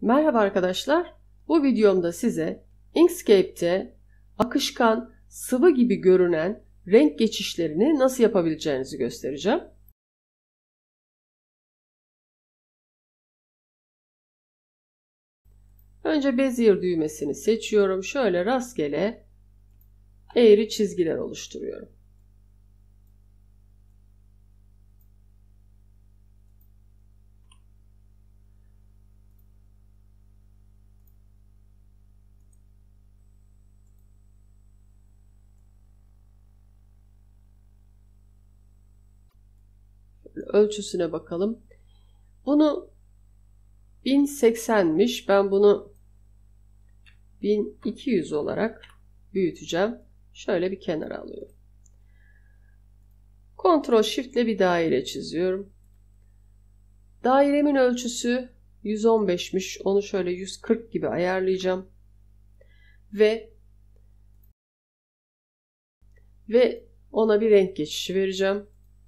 Merhaba arkadaşlar. Bu videomda size Inkscape'te akışkan, sıvı gibi görünen renk geçişlerini nasıl yapabileceğinizi göstereceğim. Önce Bezier düğmesini seçiyorum. Şöyle rastgele eğri çizgiler oluşturuyorum. Ölçüsüne bakalım. Bunu 1080'miş. Ben bunu 1200 olarak büyüteceğim. Şöyle bir kenara alıyorum. Ctrl Shift ile bir daire çiziyorum. Dairemin ölçüsü 115'miş. Onu şöyle 140 gibi ayarlayacağım. Ve ona bir renk geçişi vereceğim.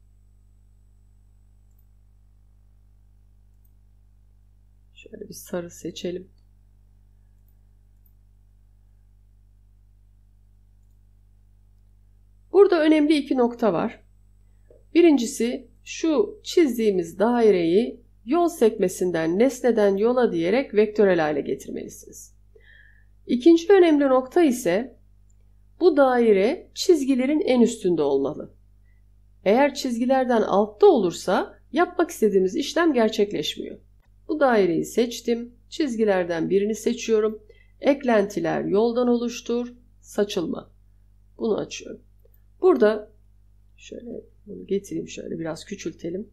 Şöyle bir sarı seçelim. Burada önemli iki nokta var. Birincisi, şu çizdiğimiz daireyi yol sekmesinden nesneden yola diyerek vektörel hale getirmelisiniz. İkinci önemli nokta ise bu daire çizgilerin en üstünde olmalı. Eğer çizgilerden altta olursa yapmak istediğimiz işlem gerçekleşmiyor. Bu daireyi seçtim. Çizgilerden birini seçiyorum. Eklentiler yoldan oluştur. Saçılma. Bunu açıyorum. Burada şöyle bunu getireyim, şöyle biraz küçültelim.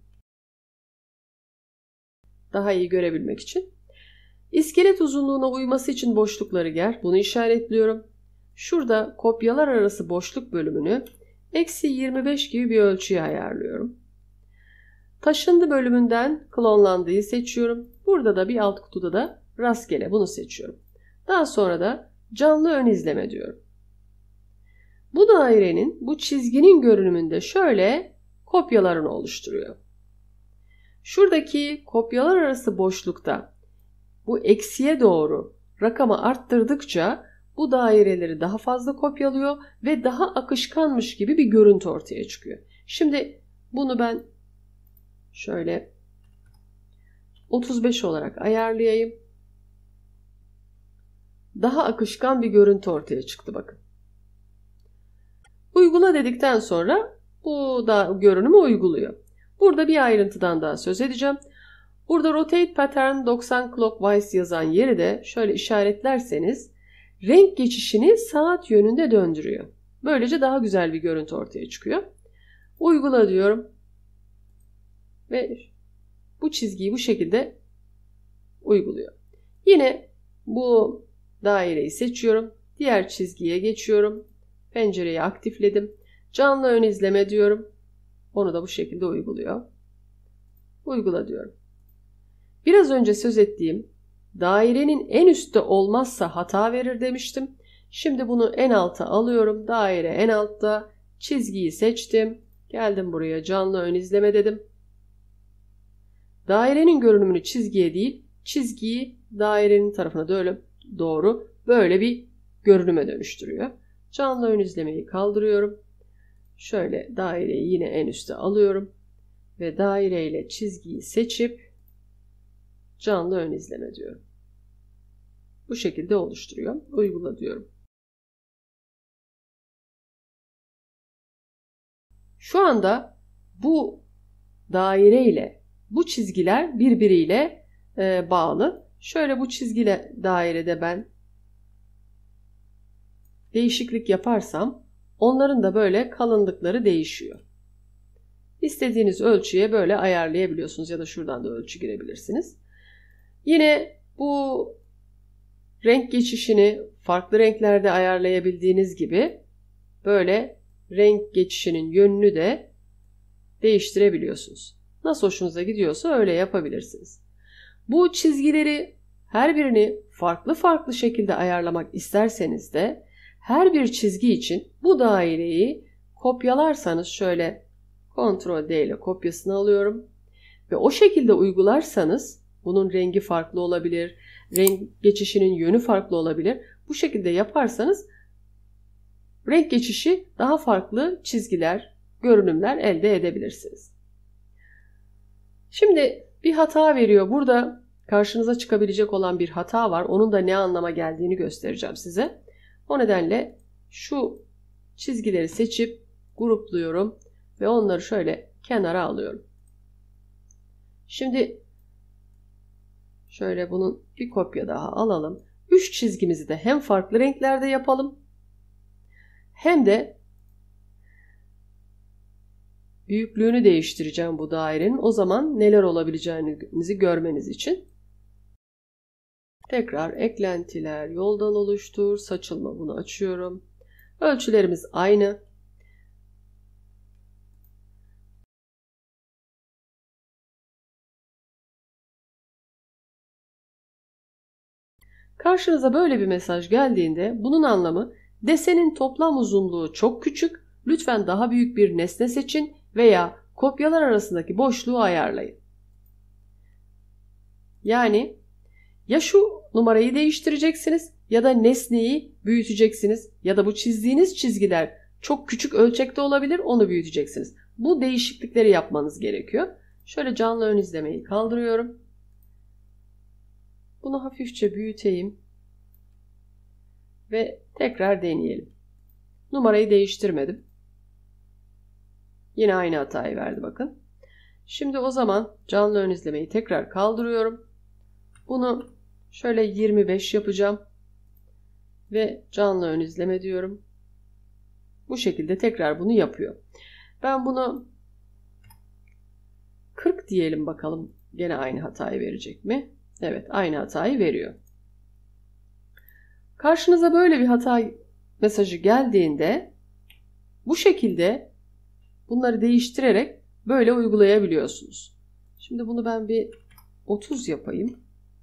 Daha iyi görebilmek için. İskelet uzunluğuna uyması için boşlukları ger. Bunu işaretliyorum. Şurada kopyalar arası boşluk bölümünü -25 gibi bir ölçüye ayarlıyorum. Taşındı bölümünden klonlandığı seçiyorum. Burada da bir alt kutuda da rastgele bunu seçiyorum. Daha sonra da canlı ön izleme diyorum. Bu dairenin, bu çizginin görünümünde şöyle kopyalarını oluşturuyor. Şuradaki kopyalar arası boşlukta bu eksiye doğru rakamı arttırdıkça bu daireleri daha fazla kopyalıyor ve daha akışkanmış gibi bir görüntü ortaya çıkıyor. Şimdi bunu ben şöyle 35 olarak ayarlayayım. Daha akışkan bir görüntü ortaya çıktı bakın. Uygula dedikten sonra bu da görünümü uyguluyor. Burada bir ayrıntıdan daha söz edeceğim. Burada Rotate Pattern 90 Clockwise yazan yeri de şöyle işaretlerseniz renk geçişini saat yönünde döndürüyor. Böylece daha güzel bir görüntü ortaya çıkıyor. Uygula diyorum. Ve bu çizgiyi bu şekilde uyguluyor. Yine bu daireyi seçiyorum. Diğer çizgiye geçiyorum. Pencereyi aktifledim. Canlı ön izleme diyorum. Onu da bu şekilde uyguluyor. Uygula diyorum. Biraz önce söz ettiğim dairenin en üstte olmazsa hata verir demiştim. Şimdi bunu en alta alıyorum. Daire en altta. Çizgiyi seçtim. Geldim buraya canlı ön izleme dedim. Dairenin görünümünü çizgiye değil, çizgiyi dairenin tarafına doğru böyle bir görünüme dönüştürüyor. Canlı ön izlemeyi kaldırıyorum. Şöyle daireyi yine en üste alıyorum. Ve daire ile çizgiyi seçip canlı ön izleme diyorum. Bu şekilde oluşturuyor. Uygula diyorum. Şu anda bu daire ile bu çizgiler birbiriyle bağlı. Şöyle bu çizgiyle dairede ben değişiklik yaparsam onların da böyle kalınlıkları değişiyor. İstediğiniz ölçüye böyle ayarlayabiliyorsunuz ya da şuradan da ölçü girebilirsiniz. Yine bu renk geçişini farklı renklerde ayarlayabildiğiniz gibi böyle renk geçişinin yönünü de değiştirebiliyorsunuz. Nasıl hoşunuza gidiyorsa öyle yapabilirsiniz. Bu çizgileri her birini farklı şekilde ayarlamak isterseniz de her bir çizgi için bu daireyi kopyalarsanız şöyle Ctrl D ile kopyasını alıyorum ve o şekilde uygularsanız Bunun rengi farklı olabilir. Renk geçişinin yönü farklı olabilir. Bu şekilde yaparsanız renk geçişi daha farklı çizgiler, görünümler elde edebilirsiniz. Şimdi bir hata veriyor. Burada karşınıza çıkabilecek olan bir hata var. Onun da ne anlama geldiğini göstereceğim size. O nedenle şu çizgileri seçip grupluyorum ve onları şöyle kenara alıyorum. Şimdi şöyle bunun bir kopya daha alalım. 3 çizgimizi de hem farklı renklerde yapalım hem de büyüklüğünü değiştireceğim bu dairenin. O zaman neler olabileceğinizi görmeniz için. Tekrar eklentiler, yoldan oluştur, saçılma, bunu açıyorum. Ölçülerimiz aynı. Karşınıza böyle bir mesaj geldiğinde bunun anlamı desenin toplam uzunluğu çok küçük, lütfen daha büyük bir nesne seçin veya kopyalar arasındaki boşluğu ayarlayın. Yani ya şu numarayı değiştireceksiniz ya da nesneyi büyüteceksiniz ya da bu çizdiğiniz çizgiler çok küçük ölçekte olabilir, onu büyüteceksiniz. Bu değişiklikleri yapmanız gerekiyor. Şöyle canlı ön izlemeyi kaldırıyorum. Bunu hafifçe büyüteyim ve tekrar deneyelim. Numarayı değiştirmedim. Yine aynı hatayı verdi bakın. Şimdi o zaman canlı ön izlemeyi tekrar kaldırıyorum. Bunu şöyle 25 yapacağım ve canlı ön izleme diyorum. Bu şekilde tekrar bunu yapıyor. Ben bunu 40 diyelim bakalım. Gene aynı hatayı verecek mi? Evet, aynı hatayı veriyor. Karşınıza böyle bir hata mesajı geldiğinde bu şekilde bunları değiştirerek böyle uygulayabiliyorsunuz. Şimdi bunu ben bir 30 yapayım.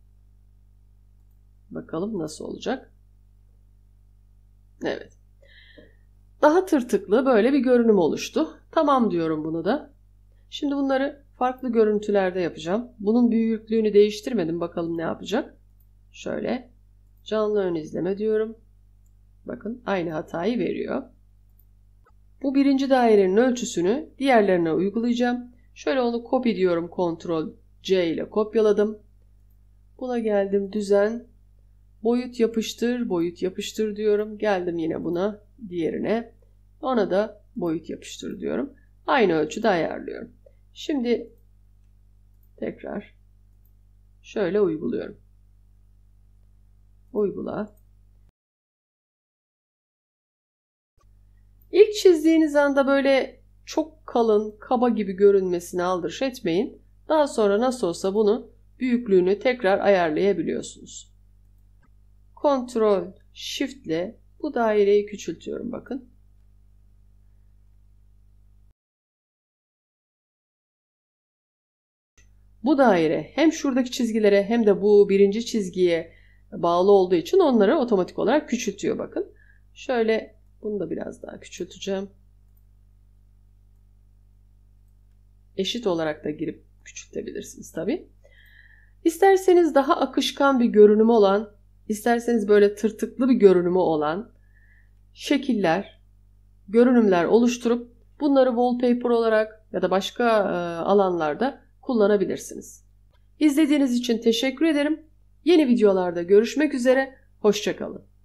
Bakalım nasıl olacak. Evet. Daha tırtıklı böyle bir görünüm oluştu. Tamam diyorum bunu da. Şimdi bunları farklı görüntülerde yapacağım. Bunun büyüklüğünü değiştirmedim. Bakalım ne yapacak. Şöyle canlı ön izleme diyorum. Bakın aynı hatayı veriyor. Bu birinci dairenin ölçüsünü diğerlerine uygulayacağım. Şöyle onu copy diyorum. Ctrl C ile kopyaladım. Buna geldim düzen. Boyut yapıştır, boyut yapıştır diyorum. Geldim yine buna, diğerine. Ona da boyut yapıştır diyorum. Aynı ölçüde ayarlıyorum. Şimdi tekrar şöyle uyguluyorum. Uygula. İlk çizdiğiniz anda böyle çok kalın, kaba gibi görünmesine aldırış etmeyin. Daha sonra nasıl olsa bunu büyüklüğünü tekrar ayarlayabiliyorsunuz. Ctrl Shift ile bu daireyi küçültüyorum bakın. Bu daire hem şuradaki çizgilere hem de bu birinci çizgiye bağlı olduğu için onları otomatik olarak küçültüyor bakın. Şöyle bunu da biraz daha küçülteceğim. Eşit olarak da girip küçültebilirsiniz tabii. İsterseniz daha akışkan bir görünümü olan, isterseniz böyle tırtıklı bir görünümü olan şekiller, görünümler oluşturup bunları wallpaper olarak ya da başka alanlarda kullanabilirsiniz. İzlediğiniz için teşekkür ederim. Yeni videolarda görüşmek üzere. Hoşça kalın.